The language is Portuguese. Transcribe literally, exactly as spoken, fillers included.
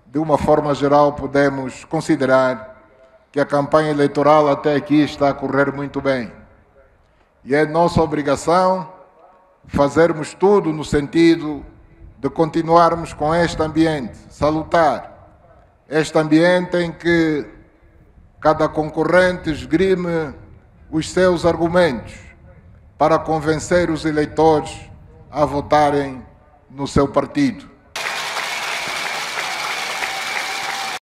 de uma forma geral, podemos considerar que a campanha eleitoral até aqui está a correr muito bem. E é nossa obrigação fazermos tudo no sentido de continuarmos com este ambiente salutar, este ambiente em que cada concorrente esgrime os seus argumentos para convencer os eleitores a votarem no seu partido.